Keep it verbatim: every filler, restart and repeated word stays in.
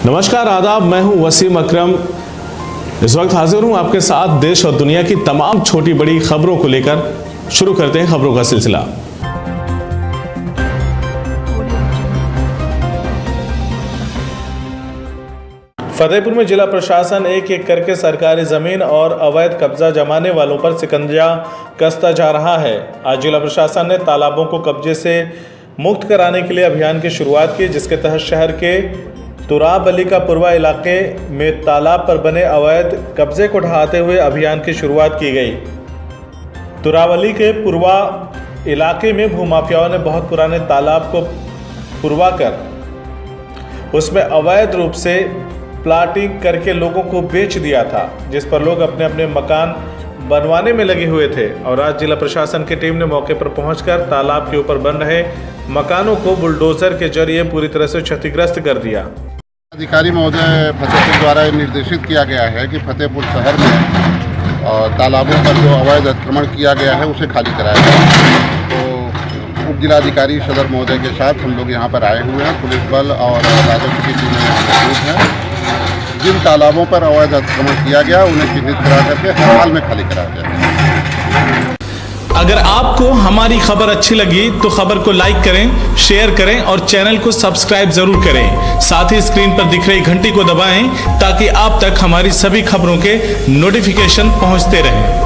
नमस्कार, आदाब। मैं हूं वसीम अकरम। इस वक्त हाजिर हूं आपके साथ देश और दुनिया की तमाम छोटी बड़ी खबरों को लेकर। शुरू करते हैं खबरों का सिलसिला। फतेहपुर में जिला प्रशासन एक एक करके सरकारी जमीन और अवैध कब्जा जमाने वालों पर शिकंजा कसता जा रहा है। आज जिला प्रशासन ने तालाबों को कब्जे से मुक्त कराने के लिए अभियान की शुरुआत की, जिसके तहत शहर के तुराबली का पूर्वा इलाके में तालाब पर बने अवैध कब्जे को ढहाते हुए अभियान की शुरुआत की गई। तुराबली के पूर्वा इलाके में भूमाफियाओं ने बहुत पुराने तालाब को पुरवा कर उसमें अवैध रूप से प्लाटिंग करके लोगों को बेच दिया था, जिस पर लोग अपने अपने मकान बनवाने में लगे हुए थे। और आज जिला प्रशासन की टीम ने मौके पर पहुंचकर तालाब के ऊपर बन रहे मकानों को बुलडोजर के जरिए पूरी तरह से क्षतिग्रस्त कर दिया। अधिकारी महोदय फतेहपुर द्वारा निर्देशित किया गया है कि फतेहपुर शहर में और तालाबों पर जो अवैध अतिक्रमण किया गया है उसे खाली कराया जाए। तो उप जिलाधिकारी सदर महोदय के साथ हम लोग यहाँ पर आए हुए हैं। पुलिस बल और राजस्व की टीमें मौजूद हैं। जिन तालाबों पर अवैध अतिक्रमण किया गया उन्हें चिन्हित करा करके हर हाल में खाली कराया जाए। अगर आपको हमारी खबर अच्छी लगी तो खबर को लाइक करें, शेयर करें और चैनल को सब्सक्राइब जरूर करें। साथ ही स्क्रीन पर दिख रही घंटी को दबाएं ताकि आप तक हमारी सभी खबरों के नोटिफिकेशन पहुंचते रहें।